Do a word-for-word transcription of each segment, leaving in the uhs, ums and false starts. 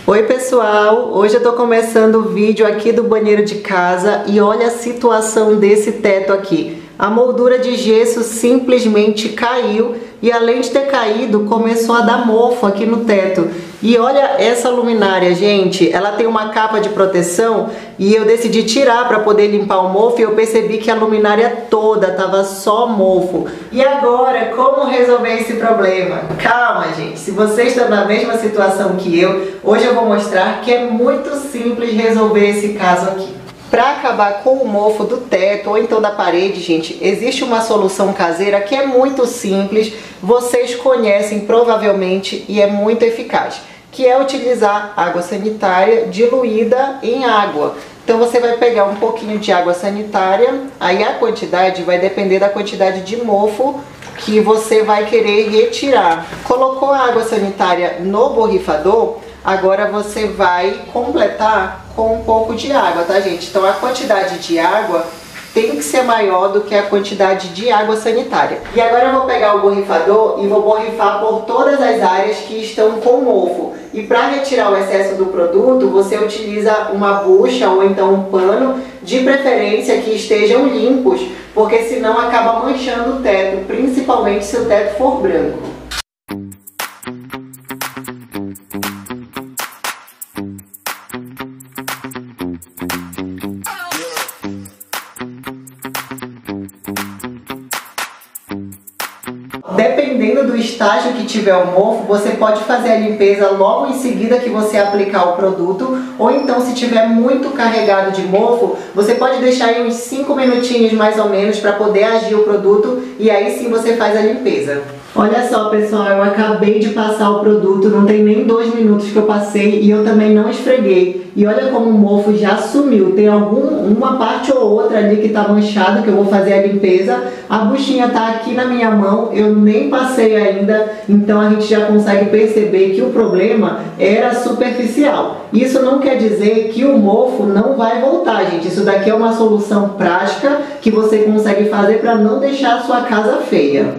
Oi pessoal, hoje eu tô começando o vídeo aqui do banheiro de casa e olha a situação desse teto aqui. A moldura de gesso simplesmente caiu e além de ter caído, começou a dar mofo aqui no teto. E olha essa luminária, gente, ela tem uma capa de proteção e eu decidi tirar para poder limpar o mofo e eu percebi que a luminária toda tava só mofo. E agora, como resolver esse problema? Calma, gente, se vocês estão na mesma situação que eu, hoje eu vou mostrar que é muito simples resolver esse caso aqui. Para acabar com o mofo do teto ou então da parede, gente, existe uma solução caseira que é muito simples, vocês conhecem provavelmente e é muito eficaz, que é utilizar água sanitária diluída em água. Então você vai pegar um pouquinho de água sanitária, aí a quantidade vai depender da quantidade de mofo que você vai querer retirar. Colocou a água sanitária no borrifador, agora você vai completar com um pouco de água, tá, gente? Então a quantidade de água tem que ser maior do que a quantidade de água sanitária. E agora eu vou pegar o borrifador e vou borrifar por todas as áreas que estão com mofo. E para retirar o excesso do produto, você utiliza uma bucha ou então um pano, de preferência que estejam limpos, porque senão acaba manchando o teto, principalmente se o teto for branco. Dependendo do estágio que tiver o mofo, você pode fazer a limpeza logo em seguida que você aplicar o produto, ou então se tiver muito carregado de mofo, você pode deixar aí uns cinco minutinhos mais ou menos para poder agir o produto e aí sim você faz a limpeza. Olha só pessoal, eu acabei de passar o produto, não tem nem dois minutos que eu passei e eu também não esfreguei. E olha como o mofo já sumiu, tem algum, uma parte ou outra ali que tá manchada, que eu vou fazer a limpeza. A buchinha tá aqui na minha mão, eu nem passei ainda, então a gente já consegue perceber que o problema era superficial. Isso não quer dizer que o mofo não vai voltar, gente. Isso daqui é uma solução prática que você consegue fazer para não deixar a sua casa feia.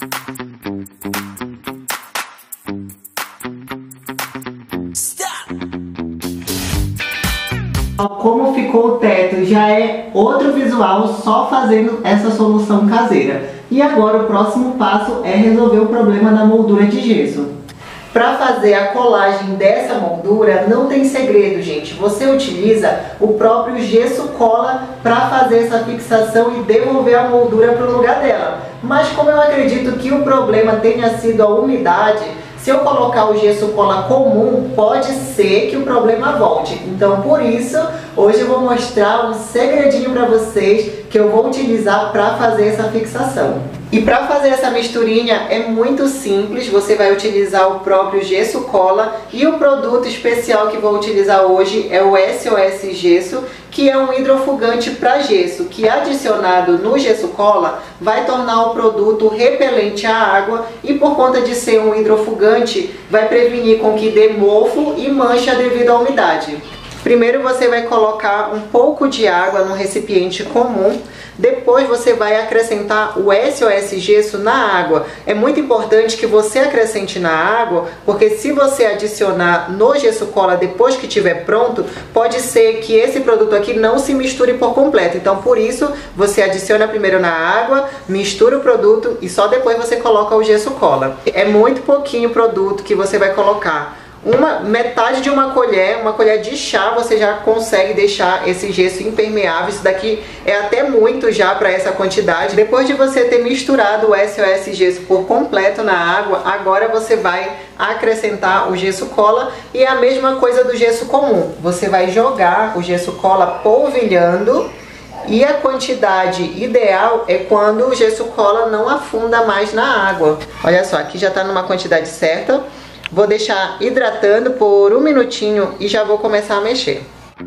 Como ficou o teto já é outro visual só fazendo essa solução caseira. E agora o próximo passo é resolver o problema da moldura de gesso. Para fazer a colagem dessa moldura não tem segredo, gente. Você utiliza o próprio gesso cola para fazer essa fixação e devolver a moldura para o lugar dela. Mas como eu acredito que o problema tenha sido a umidade, se eu colocar o gesso cola comum, pode ser que o problema volte. Então, por isso, hoje eu vou mostrar um segredinho para vocês que eu vou utilizar para fazer essa fixação. E para fazer essa misturinha é muito simples, você vai utilizar o próprio gesso cola e o produto especial que vou utilizar hoje é o S O S Gesso, que é um hidrofugante para gesso, que adicionado no gesso cola vai tornar o produto repelente à água e por conta de ser um hidrofugante vai prevenir com que dê mofo e mancha devido à umidade. Primeiro você vai colocar um pouco de água num recipiente comum, depois você vai acrescentar o S O S Gesso na água. É muito importante que você acrescente na água, porque se você adicionar no gesso cola depois que estiver pronto, pode ser que esse produto aqui não se misture por completo. Então por isso você adiciona primeiro na água, mistura o produto e só depois você coloca o gesso cola. É muito pouquinho produto que você vai colocar. Uma metade de uma colher, uma colher de chá, você já consegue deixar esse gesso impermeável. Isso daqui é até muito já para essa quantidade. Depois de você ter misturado o S O S Gesso por completo na água, agora você vai acrescentar o gesso cola e a mesma coisa do gesso comum. Você vai jogar o gesso cola polvilhando e a quantidade ideal é quando o gesso cola não afunda mais na água. Olha só, aqui já está numa quantidade certa. Vou deixar hidratando por um minutinho e já vou começar a mexer.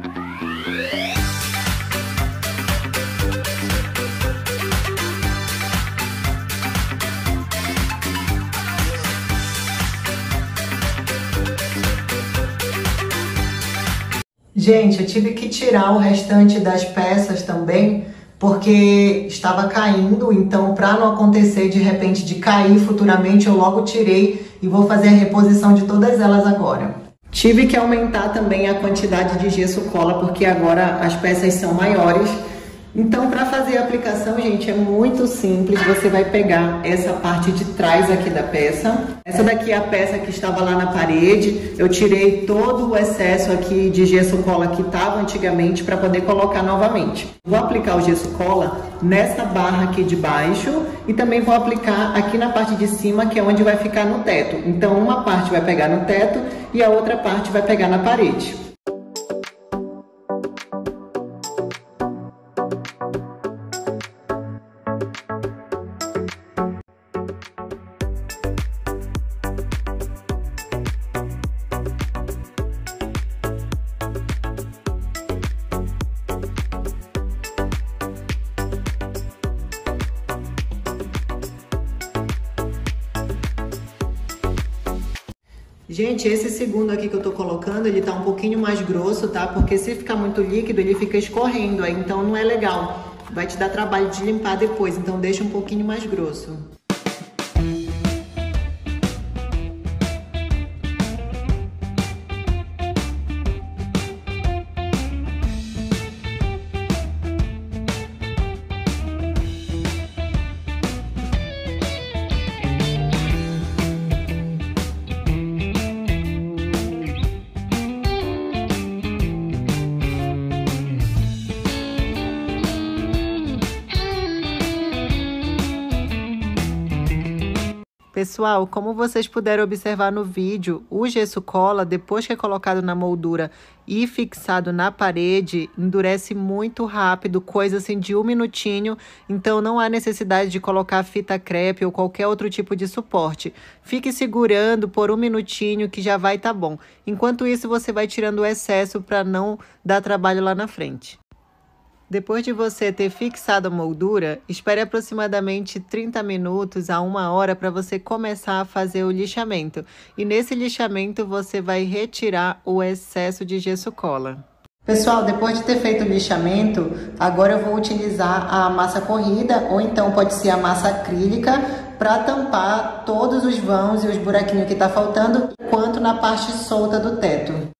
Gente, eu tive que tirar o restante das peças também, porque estava caindo, então para não acontecer de repente de cair futuramente, eu logo tirei e vou fazer a reposição de todas elas agora. Tive que aumentar também a quantidade de gesso cola, porque agora as peças são maiores. Então, para fazer a aplicação, gente, é muito simples. Você vai pegar essa parte de trás aqui da peça. Essa daqui é a peça que estava lá na parede. Eu tirei todo o excesso aqui de gesso cola que estava antigamente para poder colocar novamente. Vou aplicar o gesso cola nessa barra aqui de baixo e também vou aplicar aqui na parte de cima, que é onde vai ficar no teto. Então, uma parte vai pegar no teto e a outra parte vai pegar na parede. Gente, esse segundo aqui que eu tô colocando, ele tá um pouquinho mais grosso, tá? Porque se ficar muito líquido, ele fica escorrendo, aí então não é legal. Vai te dar trabalho de limpar depois, então deixa um pouquinho mais grosso. Pessoal, como vocês puderam observar no vídeo, o gesso cola, depois que é colocado na moldura e fixado na parede, endurece muito rápido, coisa assim de um minutinho, então não há necessidade de colocar fita crepe ou qualquer outro tipo de suporte. Fique segurando por um minutinho que já vai tá bom. Enquanto isso, você vai tirando o excesso para não dar trabalho lá na frente. Depois de você ter fixado a moldura, espere aproximadamente trinta minutos a uma hora para você começar a fazer o lixamento. E nesse lixamento você vai retirar o excesso de gesso cola. Pessoal, depois de ter feito o lixamento, agora eu vou utilizar a massa corrida ou então pode ser a massa acrílica para tampar todos os vãos e os buraquinhos que está faltando, quanto na parte solta do teto.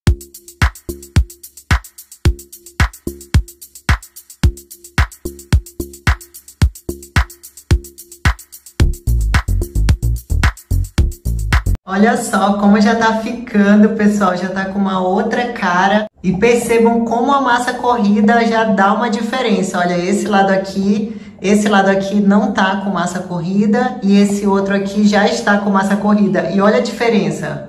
Olha só como já tá ficando, pessoal, já tá com uma outra cara. E percebam como a massa corrida já dá uma diferença. Olha, esse lado aqui, esse lado aqui não tá com massa corrida e esse outro aqui já está com massa corrida. E olha a diferença.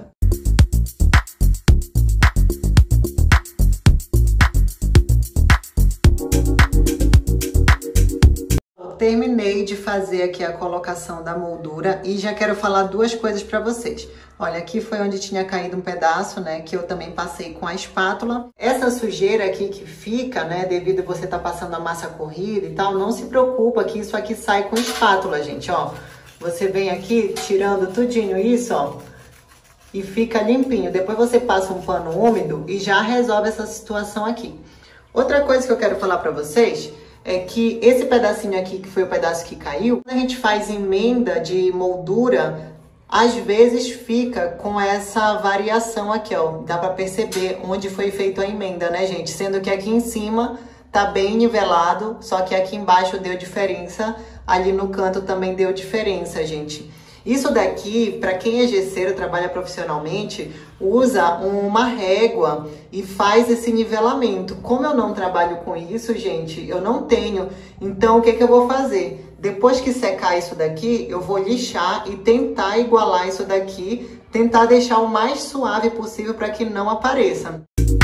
Terminei de fazer aqui a colocação da moldura e já quero falar duas coisas para vocês. Olha, aqui foi onde tinha caído um pedaço, né, que eu também passei com a espátula. Essa sujeira aqui que fica, né, devido a você estar tá passando a massa corrida e tal, não se preocupa que isso aqui sai com espátula, gente, ó. Você vem aqui tirando tudinho isso, ó, e fica limpinho. Depois você passa um pano úmido e já resolve essa situação aqui. Outra coisa que eu quero falar para vocês é que esse pedacinho aqui, que foi o pedaço que caiu, quando a gente faz emenda de moldura, às vezes fica com essa variação aqui, ó. Dá pra perceber onde foi feita a emenda, né, gente? Sendo que aqui em cima tá bem nivelado, só que aqui embaixo deu diferença, ali no canto também deu diferença, gente. Isso daqui, para quem é gesseiro, trabalha profissionalmente, usa uma régua e faz esse nivelamento. Como eu não trabalho com isso, gente, eu não tenho. Então, o que que eu vou fazer? Depois que secar isso daqui, eu vou lixar e tentar igualar isso daqui, tentar deixar o mais suave possível para que não apareça.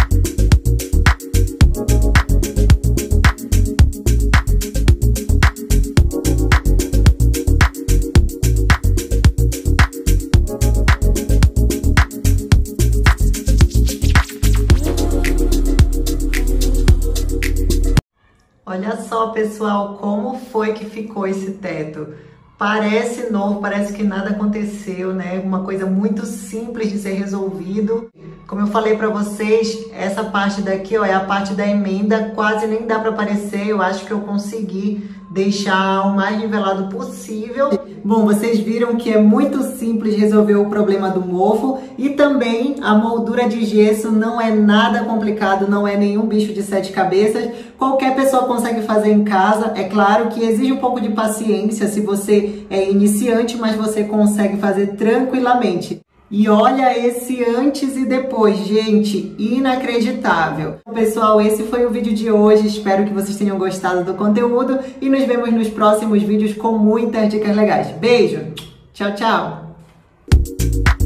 Olha só, pessoal, como foi que ficou esse teto. Parece novo, parece que nada aconteceu, né? Uma coisa muito simples de ser resolvido. Como eu falei pra vocês, essa parte daqui, ó, é a parte da emenda, quase nem dá pra aparecer, eu acho que eu consegui deixar o mais nivelado possível. Bom, vocês viram que é muito simples resolver o problema do mofo e também a moldura de gesso não é nada complicado, não é nenhum bicho de sete cabeças. Qualquer pessoa consegue fazer em casa. É claro que exige um pouco de paciência se você é iniciante, mas você consegue fazer tranquilamente. E olha esse antes e depois, gente, inacreditável. Pessoal, esse foi o vídeo de hoje, espero que vocês tenham gostado do conteúdo e nos vemos nos próximos vídeos com muitas dicas legais. Beijo, tchau, tchau!